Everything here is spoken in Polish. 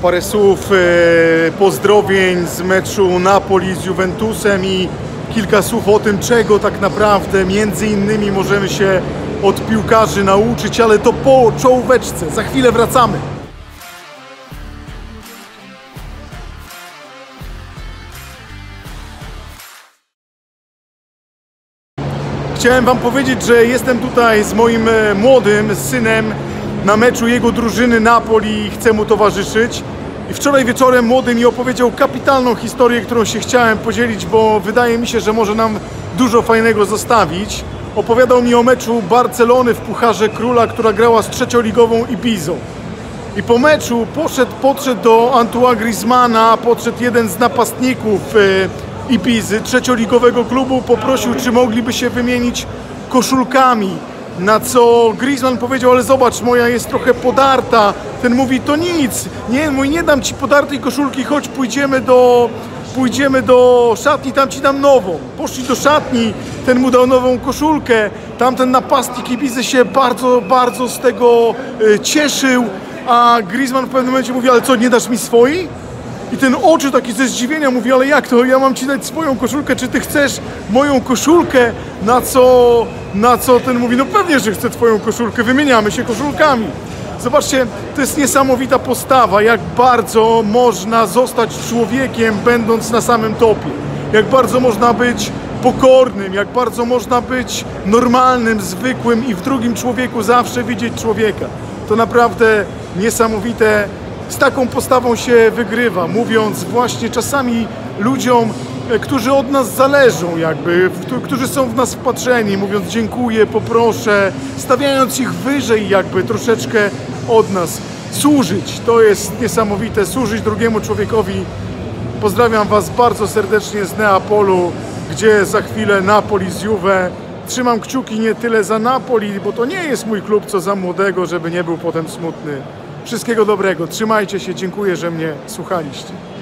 Parę słów pozdrowień z meczu Napoli z Juventusem i kilka słów o tym, czego tak naprawdę między innymi możemy się od piłkarzy nauczyć, ale to po czołóweczce. Za chwilę wracamy. Chciałem wam powiedzieć, że jestem tutaj z moim młodym synem na meczu jego drużyny Napoli i chcę mu towarzyszyć. I wczoraj wieczorem młody mi opowiedział kapitalną historię, którą się chciałem podzielić, bo wydaje mi się, że może nam dużo fajnego zostawić. Opowiadał mi o meczu Barcelony w Pucharze Króla, która grała z trzecioligową Ibizą. I po meczu podszedł do Antoine Griezmana, podszedł jeden z napastników Ibizy, trzecioligowego klubu, poprosił, czy mogliby się wymienić koszulkami. Na co Griezmann powiedział, ale zobacz, moja jest trochę podarta. Ten mówi, to nic, nie dam ci podartej koszulki, chodź pójdziemy do szatni, tam ci dam nową. Poszli do szatni, ten mu dał nową koszulkę, tamten napastnik Ibizy się bardzo z tego cieszył, a Griezmann w pewnym momencie mówi, ale co, nie dasz mi swojej? I ten oczy taki ze zdziwienia mówi, ale jak to, ja mam ci dać swoją koszulkę, czy ty chcesz moją koszulkę? Na co ten mówi, no pewnie, że chcę twoją koszulkę, wymieniamy się koszulkami. Zobaczcie, to jest niesamowita postawa, jak bardzo można zostać człowiekiem, będąc na samym topie. Jak bardzo można być pokornym, jak bardzo można być normalnym, zwykłym i w drugim człowieku zawsze widzieć człowieka. To naprawdę niesamowite. Z taką postawą się wygrywa, mówiąc właśnie czasami ludziom, którzy od nas zależą jakby, którzy są w nas wpatrzeni, mówiąc dziękuję, poproszę, stawiając ich wyżej jakby troszeczkę od nas. Służyć, to jest niesamowite, służyć drugiemu człowiekowi. Pozdrawiam was bardzo serdecznie z Neapolu, gdzie za chwilę Napoli z Juve. Trzymam kciuki nie tyle za Napoli, bo to nie jest mój klub, co za młodego, żeby nie był potem smutny. Wszystkiego dobrego, trzymajcie się, dziękuję, że mnie słuchaliście.